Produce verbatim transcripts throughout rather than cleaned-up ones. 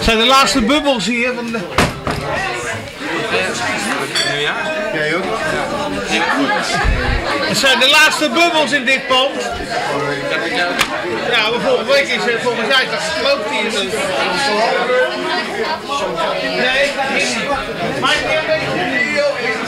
zijn de laatste bubbels hier van de... Jij ook? Het zijn de laatste bubbels in dit pand. Ja, maar volgende week is het volgens mij toch gesloopt hier. Dus. Nee, maar ik heb een video.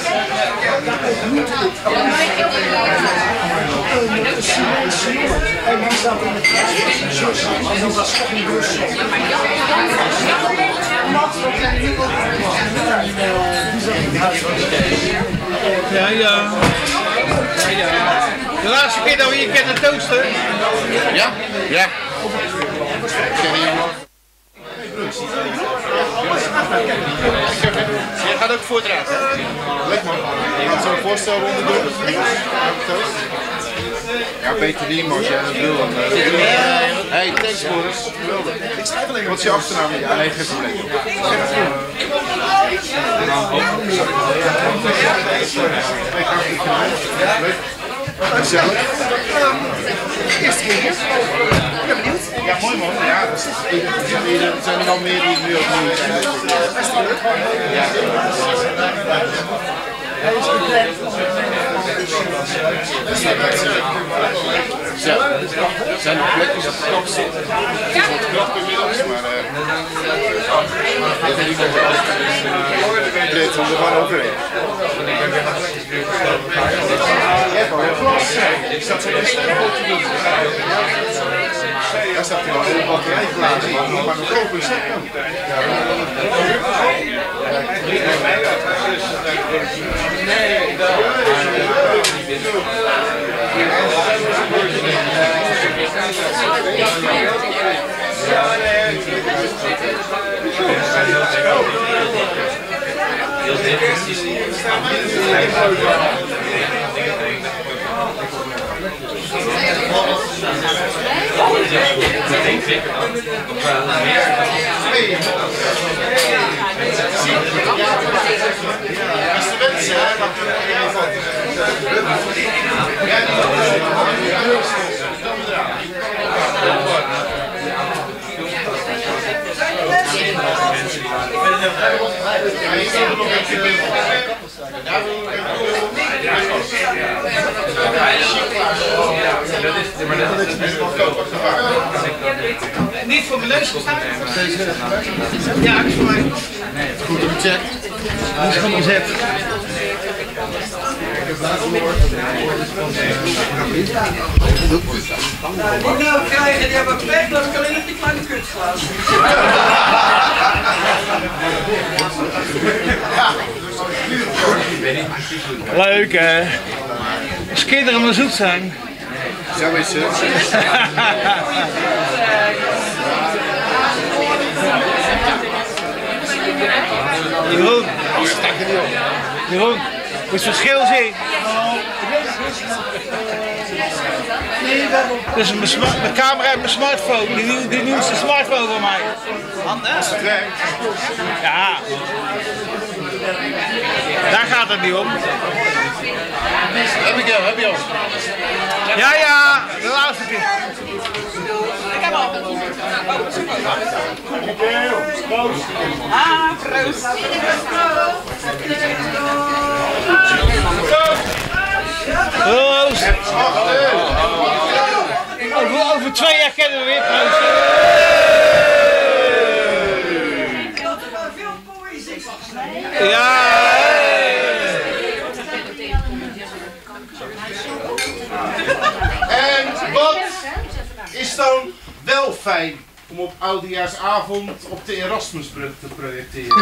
Ja, ja. De laatste keer dat we hier kennen toasten. Ja? Ja. Je gaat ook voor het raad, hè? Leuk man. Je gaat zo'n voorstel onder doen. Ja, Peter Riem, als jij dat wil. Dan, uh, hey, thanks Boris. Geweldig. Wat is je achternaam? Ja, nee, geen probleem. Leuk. Gezellig. Eerste keer hier. Ik ben benieuwd. Ja, mooi man. Ja, er zijn er al meer die nu opnieuw zijn. Ja. Zo, zijn er plekjes op de knop zitten? Het is wat knap inmiddels, maar uh, dit komt er gewoon overheen. Ik zat zo best wel te doen. Daar staat hij al heel wat rijglazen, maar nog kopen is het. Nee, dat ik denk zeker dat nog wel meer beste wensen, hè? Niet voor mijn neus gestaan? Ja, dat is voor mij. Goed op de chat. Dat is gewoon gezet. Die nou krijgen, die hebben pech, dat ik alleen op die kleine kunstglas. Leuk hè? Als kinderen maar zoet zijn. Zo is het. Jeroen. Jeroen, moet je het verschil zien? Dus mijn, smart, mijn camera en mijn smartphone, die, nieuw, die nieuwste smartphone van mij. Handen? Als het werkt. Ja. Daar gaat het niet om. Heb ik jou, heb je al? Ja, ja, de laatste keer. Ik heb al. Proost. Ah, proost. Proost. Over, over twee jaar kennen we weer proost. Ja. En wat is dan wel fijn om op oudejaarsavond op de Erasmusbrug te projecteren?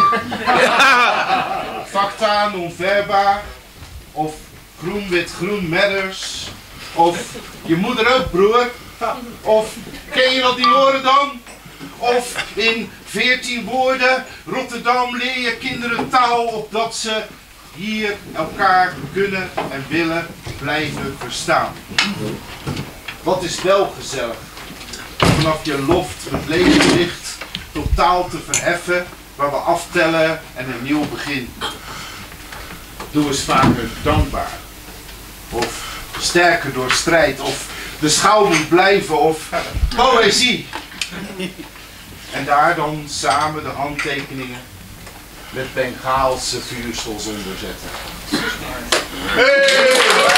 Facta non verba, of groen wit groen matters, of je moeder ook broer, of ken je dat die horen dan? Of in veertien woorden, Rotterdam leer je kinderen taal opdat ze hier elkaar kunnen en willen blijven verstaan. Wat is wel gezellig? Vanaf je loft het levenslicht totaal te verheffen, waar we aftellen en een nieuw begin. Doe eens vaker dankbaar. Of sterker door strijd. Of de schouw moet blijven. Of poëzie. En daar dan samen de handtekeningen met Bengaalse vuurstels onder zetten. Hey!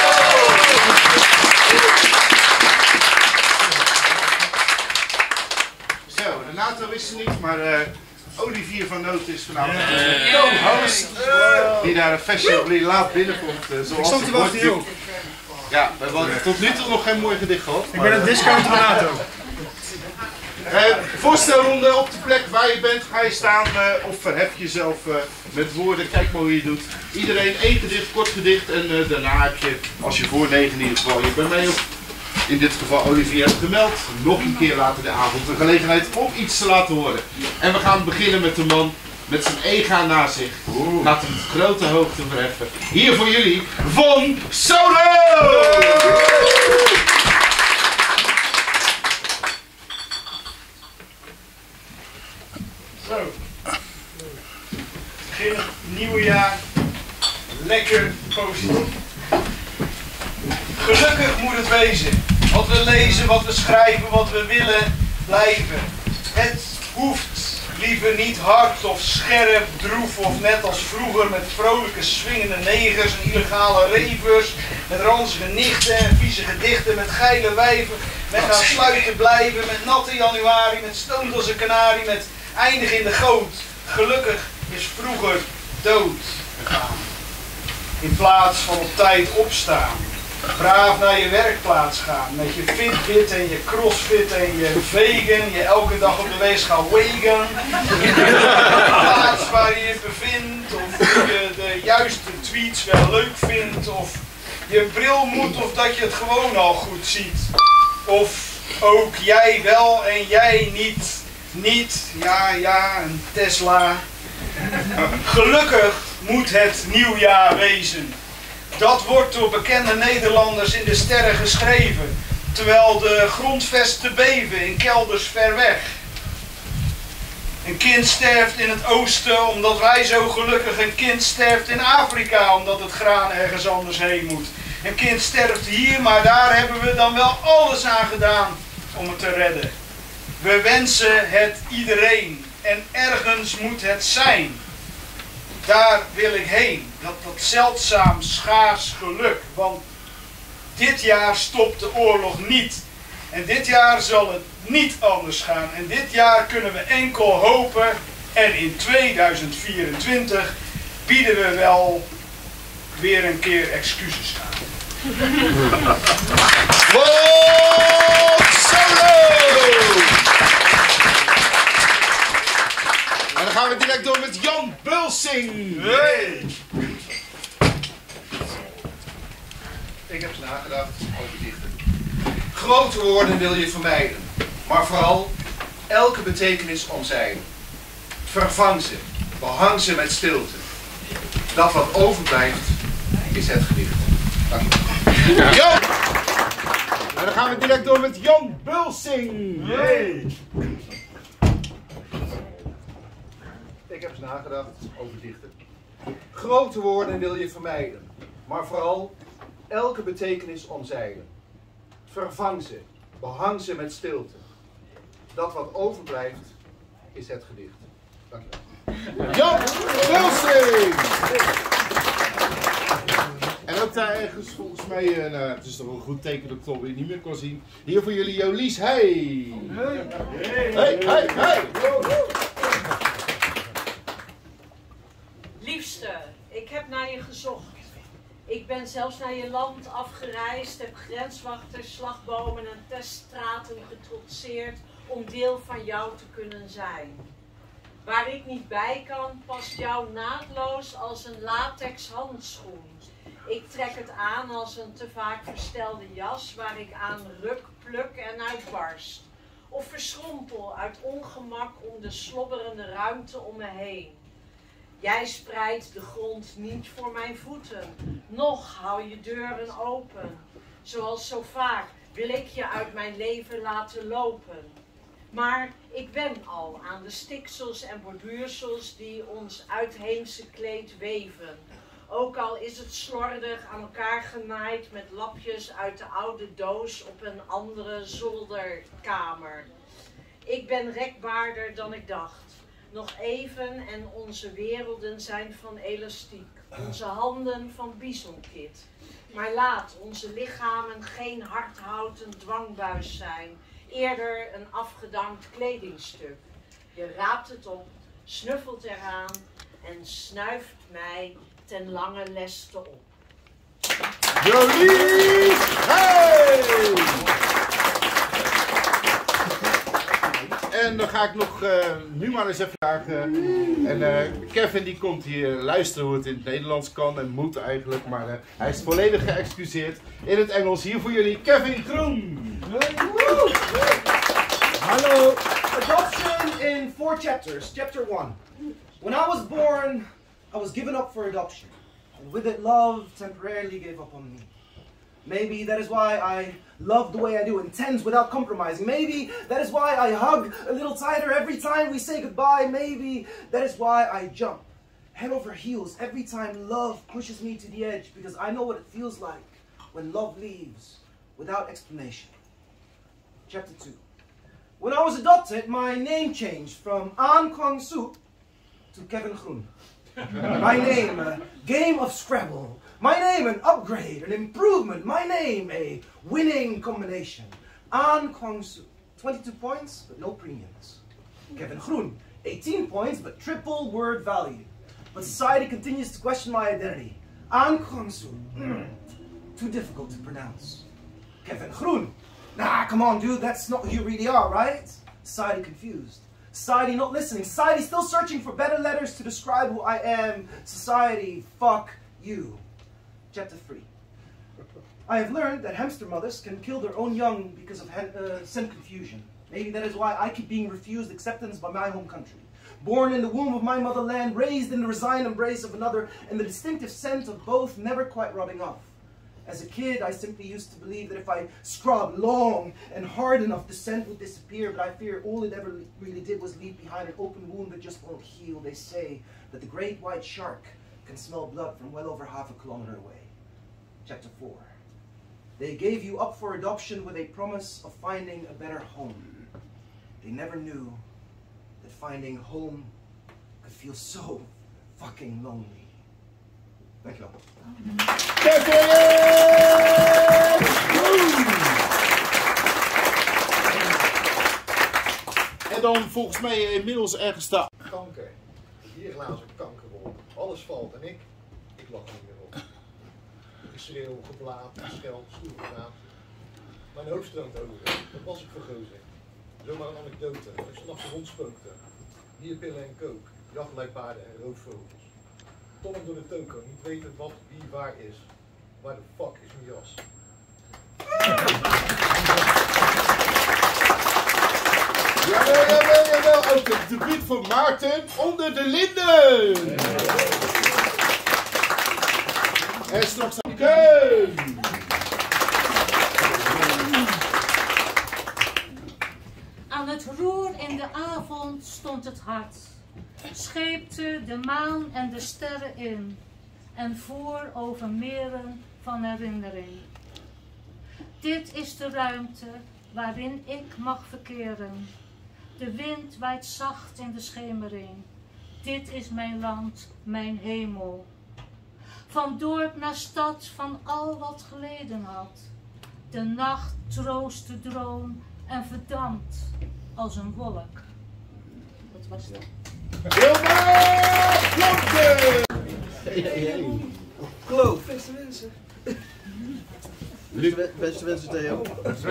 Zo, Renato is er niet, maar uh, Olivier van Noot is vanavond de co-host. Die daar een fashionably laat binnenkomt. Uh, zoals Ik stond te wachten, joh. Ja, we hebben tot nu toe nog geen mooi gedicht gehad. Ik ben een discount Renato. Uh, voorstelronde op de plek waar je bent, ga je staan uh, of verhef jezelf uh, met woorden. Kijk maar hoe je doet. Iedereen één gedicht, kort gedicht en uh, daarna heb je, als je voor negen in ieder geval je bij mij of in dit geval Olivier hebt gemeld, nog een keer later de avond de gelegenheid om iets te laten horen. En we gaan beginnen met de man met zijn ega naast zich. Oeh. Gaat een grote hoogte verheffen. Hier voor jullie, Von Solo! Zo. Begin het nieuwe jaar lekker positief. Gelukkig moet het wezen. Wat we lezen, wat we schrijven, wat we willen blijven. Het hoeft liever niet hard of scherp, droef of net als vroeger met vrolijke swingende negers en illegale revers. Met ranzige nichten en vieze gedichten, met geile wijven. Met gaan sluiten blijven, met natte januari, met stoont als een kanarie, met eindig in de goot. Gelukkig is vroeger dood gegaan. In plaats van op tijd opstaan. Braaf naar je werkplaats gaan. Met je Fitbit en je Crossfit en je vegan. Je elke dag op de weegschaal wagon. De plaats waar je je bevindt. Of je de juiste tweets wel leuk vindt. Of je bril moet of dat je het gewoon al goed ziet. Of ook jij wel en jij niet. Niet, ja, ja, een Tesla. Gelukkig moet het nieuwjaar wezen. Dat wordt door bekende Nederlanders in de sterren geschreven. Terwijl de grondvesten beven in kelders ver weg. Een kind sterft in het oosten omdat wij zo gelukkig. Een kind sterft in Afrika omdat het graan ergens anders heen moet. Een kind sterft hier, maar daar hebben we dan wel alles aan gedaan om het te redden. We wensen het iedereen en ergens moet het zijn. Daar wil ik heen, dat, dat zeldzaam schaars geluk, want dit jaar stopt de oorlog niet. En dit jaar zal het niet anders gaan. En dit jaar kunnen we enkel hopen en in tweeduizend vierentwintig bieden we wel weer een keer excuses aan. Von Solo! En dan gaan we direct door met Jan Bulsing. Hey. Ik heb eens nagedacht over dichten. Grote woorden wil je vermijden, maar vooral elke betekenis omzeilen. Vervang ze, behang ze met stilte. Dat wat overblijft, is het gedicht. Dank je. Jan! En dan gaan we direct door met Jan Bulsing. Hey. Ik heb eens nagedacht over dichten. Grote woorden wil je vermijden, maar vooral elke betekenis omzeilen. Vervang ze, behang ze met stilte. Dat wat overblijft, is het gedicht. Dank je wel. Jan Bulsing! En ook daar ergens volgens mij, uh, nou, het is toch wel een goed teken dat ik het alweer niet meer kan zien. Hier voor jullie Jolies, hey! Hey, hey, hey! hey. Liefste, ik heb naar je gezocht. Ik ben zelfs naar je land afgereisd, heb grenswachters, slagbomen en teststraten getrotseerd om deel van jou te kunnen zijn. Waar ik niet bij kan, past jou naadloos als een latex handschoen. Ik trek het aan als een te vaak verstelde jas waar ik aan ruk, pluk en uitbarst. Of verschrompel uit ongemak om de slobberende ruimte om me heen. Jij spreidt de grond niet voor mijn voeten, nog hou je deuren open. Zoals zo vaak wil ik je uit mijn leven laten lopen. Maar ik ben al aan de stiksels en borduursels die ons uitheemse kleed weven. Ook al is het slordig aan elkaar genaaid met lapjes uit de oude doos op een andere zolderkamer. Ik ben rekbaarder dan ik dacht. Nog even en onze werelden zijn van elastiek. Onze handen van bisonkit. Maar laat onze lichamen geen hardhouten dwangbuis zijn. Eerder een afgedankt kledingstuk. Je raapt het op, snuffelt eraan en snuift mij ten lange leste op. Jolie! Hey! En dan ga ik nog uh, nu maar eens even vragen. En uh, Kevin die komt hier luisteren hoe het in het Nederlands kan en moet eigenlijk. Maar uh, hij is volledig geëxcuseerd in het Engels. Hier voor jullie Kevin Groen. Hallo. Adoption in four chapters. Chapter one. When I was born, I was given up for adoption. And with it, love temporarily gave up on me. Maybe that is why I love the way I do, intense without compromising. Maybe that is why I hug a little tighter every time we say goodbye. Maybe that is why I jump head over heels every time love pushes me to the edge, because I know what it feels like when love leaves without explanation. Chapter two. When I was adopted, my name changed from An Kwang Soo to Kevin Groen. My name, a game of Scrabble. My name, an upgrade, an improvement. My name, a winning combination. An Kwang Soo, twenty-two points, but no premiums. Kevin Groen, eighteen points, but triple word value. But society continues to question my identity. An Kwang Soo, mm, too difficult to pronounce. Kevin Groen, nah, come on, dude, that's not who you really are, right? Society confused. Society not listening. Society still searching for better letters to describe who I am. Society, fuck you. Chapter three. I have learned that hamster mothers can kill their own young because of uh, scent confusion. Maybe that is why I keep being refused acceptance by my home country. Born in the womb of my motherland, raised in the resigned embrace of another, and the distinctive scent of both never quite rubbing off. As a kid, I simply used to believe that if I scrubbed long and hard enough, the scent would disappear, but I fear all it ever really did was leave behind an open wound that just won't heal. They say that the great white shark can smell blood from well over half a kilometer away. Chapter four. They gave you up for adoption with a promise of finding a better home. They never knew that finding home could feel so fucking lonely. Dankjewel. En dan volgens mij inmiddels ergens staan. Kanker. Hier glazen kankerrol. Alles valt en ik, ik lach er niet meer op. Geschreeuw, geblaat, gescheld, stoelgenaam. Mijn hoofd stroomt over. Dat was ik voor gozer. Zomaar een anekdote. Dat ik s'nachts rondspookte. Dierpillen en kook. Jachtlijkpaarden en roofvogels. Tollen door de toko, niet weten wat wie waar is. Waar de fuck is mijn jas? Jawel, jawel, jawel. Ook het debuut van Maarten onder de linden. En straks aan Keun. Aan het roer in de avond stond het hart. Scheepte de maan en de sterren in en voer over meren van herinnering. Dit is de ruimte waarin ik mag verkeren. De wind waait zacht in de schemering. Dit is mijn land, mijn hemel. Van dorp naar stad, van al wat geleden had. De nacht troost de droom en verdampt als een wolk. Dat was het. Wilma Klompen! Hey, hey, hey. Kloof. Beste mensen. Beste, beste wensen, Theo.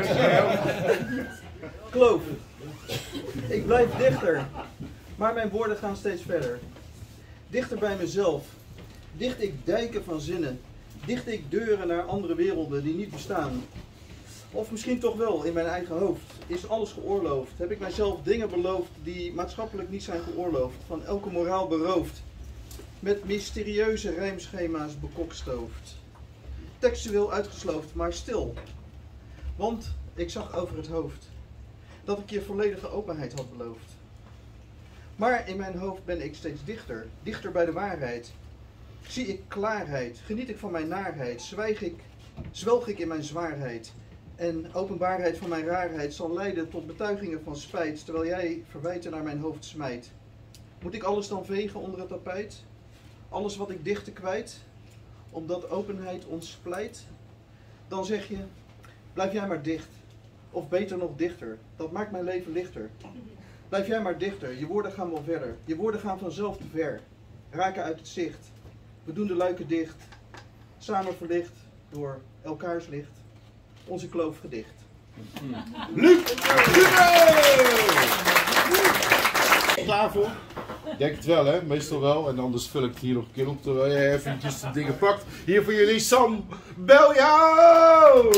Kloof. Ik blijf dichter, maar mijn woorden gaan steeds verder. Dichter bij mezelf. Dicht ik dijken van zinnen. Dicht ik deuren naar andere werelden die niet bestaan. Of misschien toch wel in mijn eigen hoofd. Is alles geoorloofd? Heb ik mijzelf dingen beloofd die maatschappelijk niet zijn geoorloofd? Van elke moraal beroofd? Met mysterieuze rijmschema's bekokstoofd. Textueel uitgesloofd, maar stil. Want ik zag over het hoofd dat ik je volledige openheid had beloofd. Maar in mijn hoofd ben ik steeds dichter. Dichter bij de waarheid. Zie ik klaarheid. Geniet ik van mijn naarheid. Zwijg ik, zwelg ik in mijn zwaarheid. en openbaarheid van mijn raarheid zal leiden tot betuigingen van spijt, terwijl jij verwijten naar mijn hoofd smijt. Moet ik alles dan vegen onder het tapijt? Alles wat ik dichte kwijt, omdat openheid ons splijt? Dan zeg je, blijf jij maar dicht, of beter nog dichter, dat maakt mijn leven lichter. Blijf jij maar dichter, je woorden gaan wel verder, je woorden gaan vanzelf te ver, raken uit het zicht. We doen de luiken dicht, samen verlicht door elkaars licht, onze kloof gedicht. Luc! Klaar voor? Denk het wel, hè? Meestal wel. En anders vul ik het hier nog een keer op terwijl je eventjes de dingen pakt. Hier voor jullie Sam Beljo!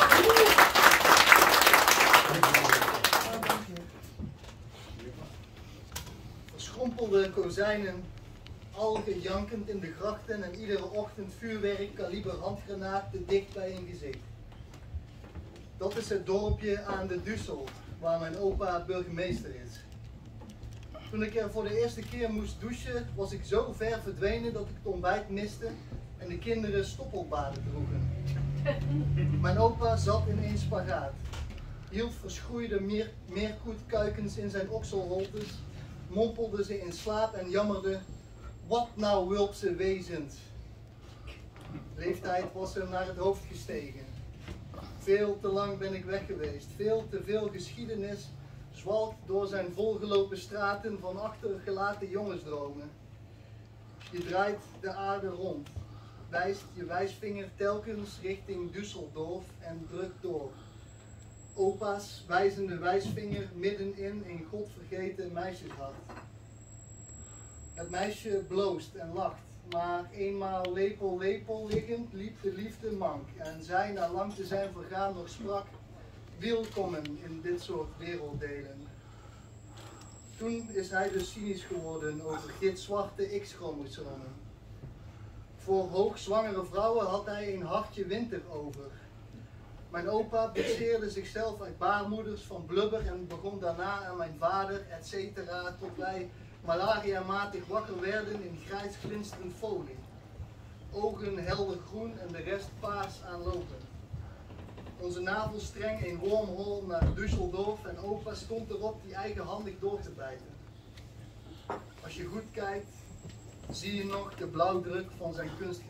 Verschrompelde kozijnen, algen jankend in de grachten en iedere ochtend vuurwerk, kaliber handgranaat te dicht bij een gezicht. Dat is het dorpje aan de Dussel, waar mijn opa burgemeester is. Toen ik er voor de eerste keer moest douchen, was ik zo ver verdwenen dat ik het ontbijt miste en de kinderen stoppelbaden droegen. Mijn opa zat in een spagaat, hield verschroeide meer, meerkoetkuikens in zijn okselholtes, mompelde ze in slaap en jammerde, wat nou wulpse wezend. Leeftijd was hem naar het hoofd gestegen. Veel te lang ben ik weg geweest, veel te veel geschiedenis zwalkt door zijn volgelopen straten van achtergelaten jongensdromen. Je draait de aarde rond, wijst je wijsvinger telkens richting Düsseldorf en drukt door. Opa's wijzende wijsvinger middenin een godvergeten meisjeshart. Het meisje bloost en lacht, maar eenmaal lepel lepel liggend liep de liefde mank en zij na lang te zijn vergaan nog sprak, welkomen in dit soort werelddelen. Toen is hij dus cynisch geworden over gitzwarte X-chromosomen. Voor hoogzwangere vrouwen had hij een hartje winter over. Mijn opa bezeerde zichzelf uit baarmoeders van blubber en begon daarna aan mijn vader, et cetera, tot wij malaria-matig wakker werden in grijs glinsterend folie. Ogen helder groen en de rest paars aanlopen. Onze navelstreng een wormhole naar Düsseldorf en opa stond erop die eigenhandig door te bijten. Als je goed kijkt, zie je nog de blauwdruk van zijn kunstgebied.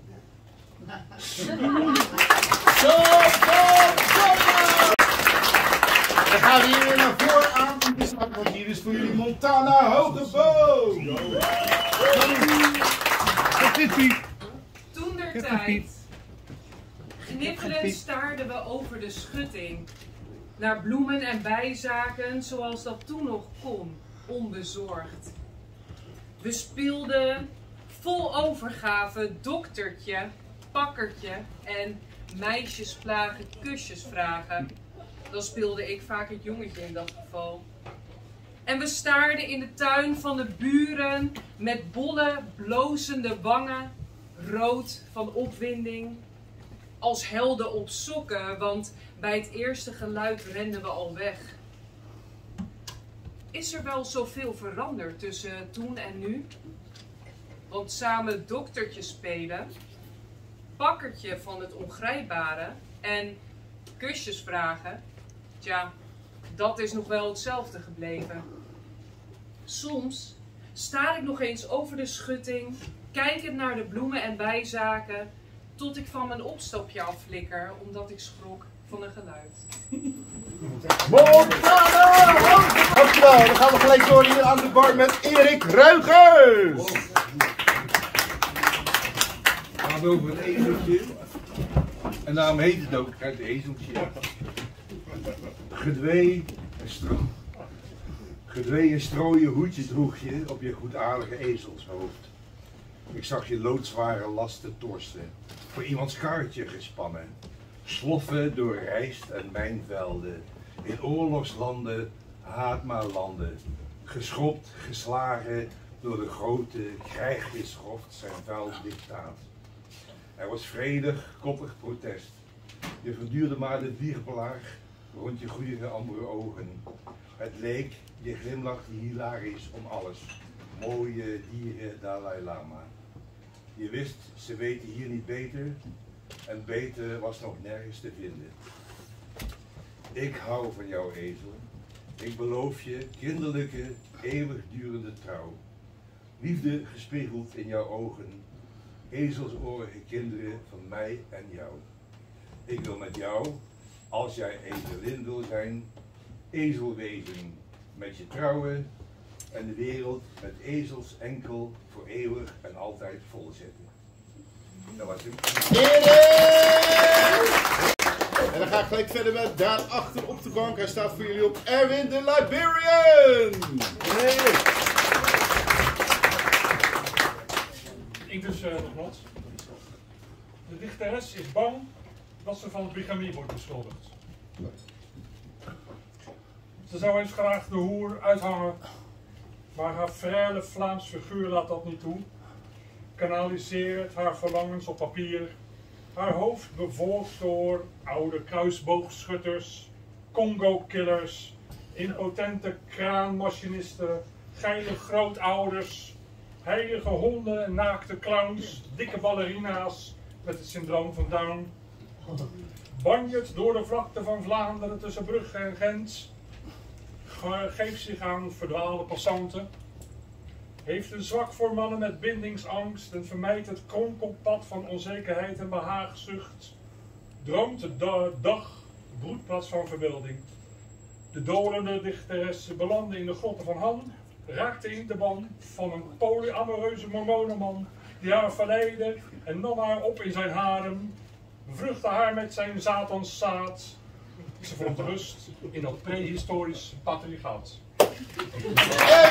Zo, zo, zo! Dan gaan we hier naar voren aan, want hier is voor jullie Montana Hogeboom. Toentertijd, knipperend staarden we over de schutting, naar bloemen en bijzaken zoals dat toen nog kon, onbezorgd. We speelden vol overgave doktertje, pakkertje en meisjes plagen, kusjes vragen. Dan speelde ik vaak het jongetje in dat geval. En we staarden in de tuin van de buren met bolle, blozende wangen, rood van opwinding. Als helden op sokken, want bij het eerste geluid renden we al weg. Is er wel zoveel veranderd tussen toen en nu? Want samen doktertje spelen, pakkertje van het ongrijpbare en kusjes vragen, tja, dat is nog wel hetzelfde gebleven. Soms staar ik nog eens over de schutting, kijkend naar de bloemen en bijzaken, tot ik van mijn opstapje afflikker, omdat ik schrok van een geluid. Montana! Dankjewel, dan gaan we gelijk door hier aan de bar met Erik Ruigers. Het gaat over een ezeltje. En daarom heet het ook, kijk, de ezeltje. Gedwee en stro. Gedwee en strooien hoedje droeg je op je goedaardige ezelshoofd. Ik zag je loodzware lasten torsen, voor iemands karretje gespannen. Sloffen door rijst en mijnvelden, in oorlogslanden, haatmaalanden. Geschopt, geslagen door de grote krijgschoft zijn vuil dictaat. Er was vredig, koppig protest. Je verduurde maar de wiegelaar rond je goede andere ogen. Het leek, je glimlachte hilarisch om alles. Mooie dieren, Dalai Lama. Je wist, ze weten hier niet beter. En beter was nog nergens te vinden. Ik hou van jou, ezel. Ik beloof je kinderlijke, eeuwigdurende trouw. Liefde gespiegeld in jouw ogen. Ezelsoorige kinderen van mij en jou. Ik wil met jou, als jij ezelin wil zijn, ezel wezen, met je trouwen en de wereld met ezels enkel voor eeuwig en altijd volzetten. Dat was hem. En dan ga ik gelijk verder met daarachter op de bank. Hij staat voor jullie op Erwin de Liberian. Hey. Ik dus uh, nog wat. De dichteres is bang dat ze van bigamie wordt beschuldigd. Ze zou eens graag de hoer uithangen, maar haar frêle Vlaams figuur laat dat niet toe. Kanaliseert haar verlangens op papier. Haar hoofd bevolkt door oude kruisboogschutters, Congo-killers, impotente kraanmachinisten, geile grootouders, heilige honden en naakte clowns, dikke ballerina's met het syndroom van Down. Banjert door de vlakte van Vlaanderen tussen Brugge en Gent. Geeft zich aan verdwaalde passanten. Heeft een zwak voor mannen met bindingsangst en vermijdt het kronkelpad van onzekerheid en behaagzucht. Droomt de dag, broedplaats van verbeelding. De dolende dichteres belandde in de grotten van Han, raakte in de ban van een polyamoreuze mormonenman die haar verleidde en nam haar op in zijn harem, bevruchtte haar met zijn Satanszaad. Ze vond rust in dat prehistorisch patriarchaat.